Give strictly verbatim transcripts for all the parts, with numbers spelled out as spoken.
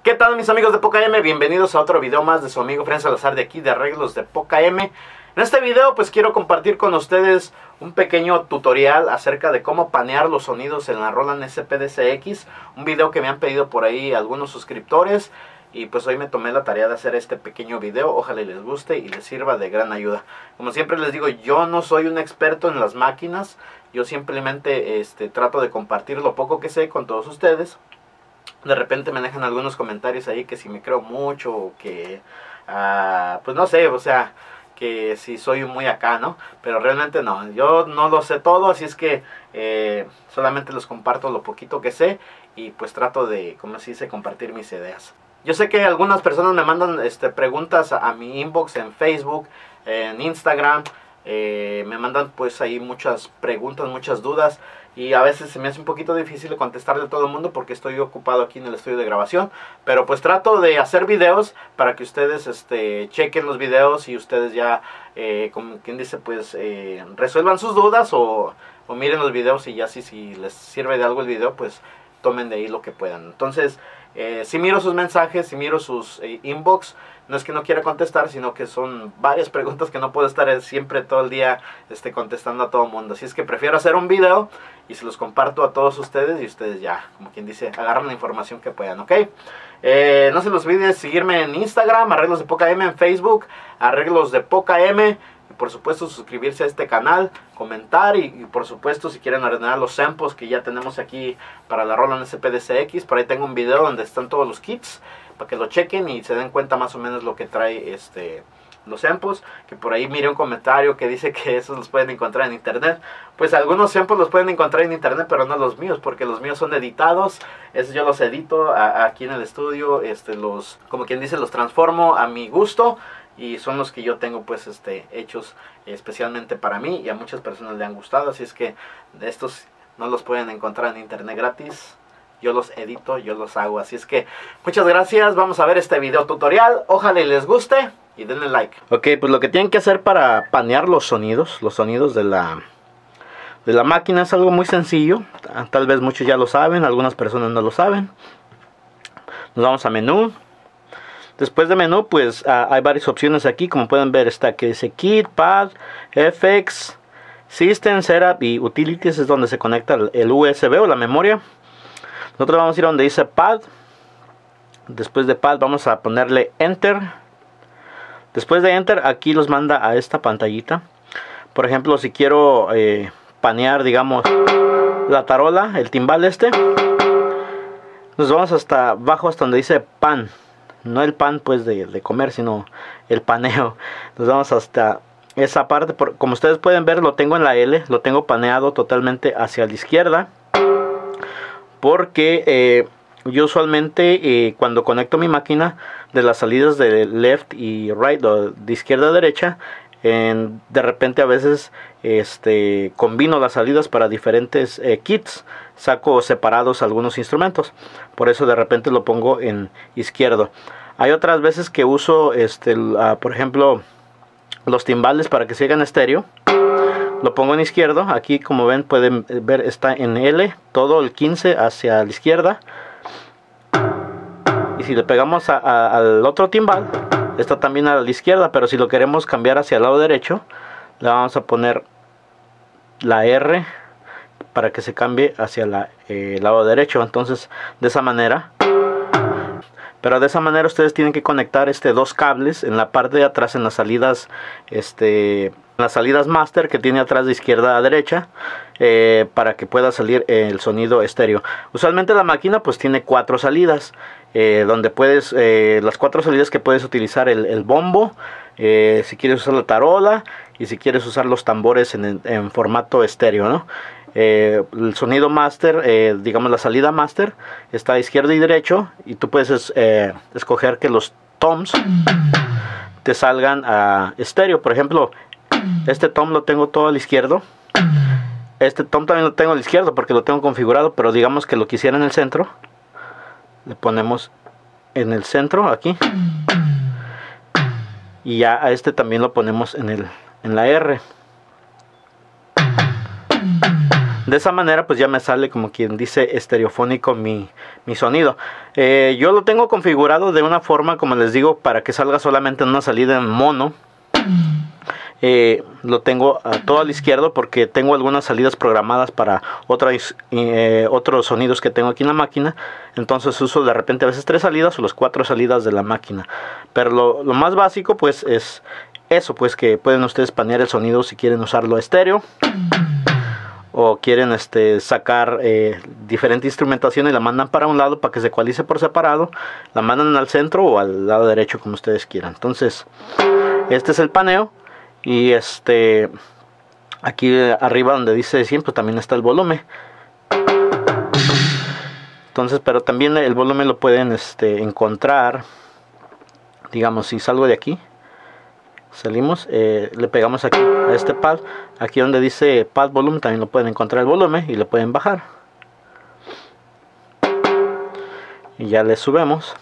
¿Qué tal mis amigos de Poca M? Bienvenidos a otro video más de su amigo Fren Salazar de aquí de Arreglos de Poca M. En este video pues quiero compartir con ustedes un pequeño tutorial acerca de cómo panear los sonidos en la Roland S P D C X. Un video que me han pedido por ahí algunos suscriptores y pues hoy me tomé la tarea de hacer este pequeño video. Ojalá les guste y les sirva de gran ayuda. Como siempre les digo, yo no soy un experto en las máquinas. Yo simplemente este, trato de compartir lo poco que sé con todos ustedes. De repente me dejan algunos comentarios ahí que si me creo mucho o que, uh, pues no sé, o sea, que si soy muy acá, ¿no? Pero realmente no, yo no lo sé todo, así es que eh, solamente les comparto lo poquito que sé y pues trato de, como se dice, compartir mis ideas. Yo sé que algunas personas me mandan este, preguntas a, a mi inbox en Facebook, en Instagram, eh, me mandan pues ahí muchas preguntas, muchas dudas. Y a veces se me hace un poquito difícil contestarle a todo el mundo porque estoy ocupado aquí en el estudio de grabación. Pero pues trato de hacer videos para que ustedes este, chequen los videos y ustedes ya, eh, como quien dice, pues eh, resuelvan sus dudas o, o miren los videos y ya si, si les sirve de algo el video, pues tomen de ahí lo que puedan. Entonces, eh, si miro sus mensajes, si miro sus eh, inbox, no es que no quiera contestar, sino que son varias preguntas que no puedo estar siempre todo el día este, contestando a todo el mundo. Así es que prefiero hacer un video y se los comparto a todos ustedes y ustedes ya, como quien dice, agarran la información que puedan, ¿ok? Eh, no se les olvide seguirme en Instagram, Arreglos de Poca M, en Facebook, Arreglos de Poca M. Y por supuesto suscribirse a este canal, comentar y, y por supuesto si quieren ordenar los samples que ya tenemos aquí para la Roland S P D C X. Por ahí tengo un video donde están todos los kits para que lo chequen y se den cuenta más o menos lo que trae este los samples. Que por ahí mire un comentario que dice que esos los pueden encontrar en internet. Pues algunos samples los pueden encontrar en internet, pero no los míos, porque los míos son editados. Esos yo los edito a, a aquí en el estudio, este los, como quien dice, los transformo a mi gusto. Y son los que yo tengo pues este hechos especialmente para mí y a muchas personas le han gustado. Así es que estos no los pueden encontrar en internet gratis. Yo los edito, yo los hago. Así es que muchas gracias. Vamos a ver este video tutorial. Ojalá les guste y denle like. Ok, pues lo que tienen que hacer para panear los sonidos, los sonidos de la, de la máquina es algo muy sencillo. Tal vez muchos ya lo saben, algunas personas no lo saben. Nos vamos a menú. Después de menú pues uh, hay varias opciones aquí, como pueden ver está que dice Kit, Pad, F X, System, Setup y Utilities, es donde se conecta el, el U S B o la memoria. Nosotros vamos a ir donde dice Pad. Después de Pad vamos a ponerle Enter. Después de Enter aquí los manda a esta pantallita. Por ejemplo, si quiero eh, panear, digamos, la tarola, el timbal este, nos vamos hasta abajo, hasta donde dice Pan. No el pan pues de, de comer, sino el paneo. Nos vamos hasta esa parte. Por, como ustedes pueden ver, lo tengo en la L. Lo tengo paneado totalmente hacia la izquierda. Porque eh, yo usualmente eh, cuando conecto mi máquina de las salidas de left y right, o de izquierda a derecha, en, de repente a veces este, combino las salidas para diferentes eh, kits. Saco separados algunos instrumentos. Por eso de repente lo pongo en izquierdo. Hay otras veces que uso este, uh, por ejemplo, los timbales para que se hagan estéreo. Lo pongo en izquierdo. Aquí como ven, pueden ver, está en L. Todo el quince hacia la izquierda. Y si le pegamos a, a, al otro timbal, está también a la izquierda. Pero si lo queremos cambiar hacia el lado derecho, le vamos a poner la R para que se cambie hacia la, eh, el lado derecho. Entonces de esa manera, pero de esa manera ustedes tienen que conectar este dos cables en la parte de atrás, en las salidas este en las salidas master que tiene atrás de izquierda a derecha, eh, para que pueda salir el sonido estéreo. Usualmente la máquina pues tiene cuatro salidas, eh, donde puedes eh, las cuatro salidas que puedes utilizar el, el bombo, eh, si quieres usar la tarola y si quieres usar los tambores en, en formato estéreo, ¿no? Eh, el sonido master, eh, digamos la salida master está a izquierda y derecho, y tú puedes eh, escoger que los toms te salgan a estéreo. Por ejemplo, este tom lo tengo todo al izquierdo, este tom también lo tengo al izquierdo porque lo tengo configurado, pero digamos que lo quisiera en el centro, le ponemos en el centro aquí, y ya a este también lo ponemos en, el, en la R. De esa manera pues ya me sale, como quien dice, estereofónico mi, mi sonido. Eh, yo lo tengo configurado de una forma, como les digo, para que salga solamente en una salida en mono. Eh, lo tengo a todo al izquierdo porque tengo algunas salidas programadas para otros, eh, otros sonidos que tengo aquí en la máquina. Entonces uso de repente a veces tres salidas o las cuatro salidas de la máquina. Pero lo, lo más básico pues es eso, pues que pueden ustedes panear el sonido si quieren usarlo estéreo, o quieren este, sacar eh, diferente instrumentación y la mandan para un lado para que se ecualice por separado. La mandan al centro o al lado derecho, como ustedes quieran. Entonces este es el paneo. Y este aquí arriba donde dice cien pues también está el volumen. Entonces, pero también el volumen lo pueden este, encontrar. Digamos, si salgo de aquí, salimos, eh, le pegamos aquí a este pad. Aquí donde dice pad volumen también lo pueden encontrar el volumen y le pueden bajar. Y ya le subimos.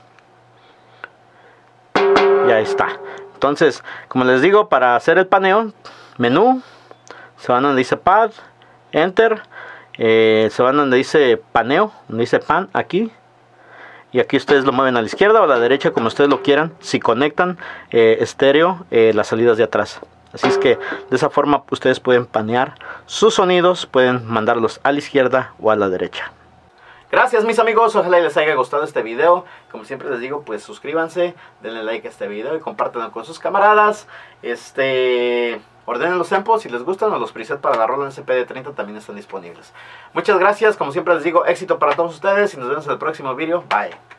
Y ahí está. Entonces, como les digo, para hacer el paneo, menú, se van donde dice pad, enter, eh, se van donde dice paneo, donde dice pan, aquí. Y aquí ustedes lo mueven a la izquierda o a la derecha, como ustedes lo quieran, si conectan eh, estéreo eh, las salidas de atrás. Así es que de esa forma ustedes pueden panear sus sonidos, pueden mandarlos a la izquierda o a la derecha. Gracias mis amigos, ojalá les haya gustado este video. Como siempre les digo, pues suscríbanse, denle like a este video y compártanlo con sus camaradas. Este, ordenen los tempos si les gustan, o los presets para la Roland C P D treinta también están disponibles. Muchas gracias, como siempre les digo, éxito para todos ustedes y nos vemos en el próximo video. Bye.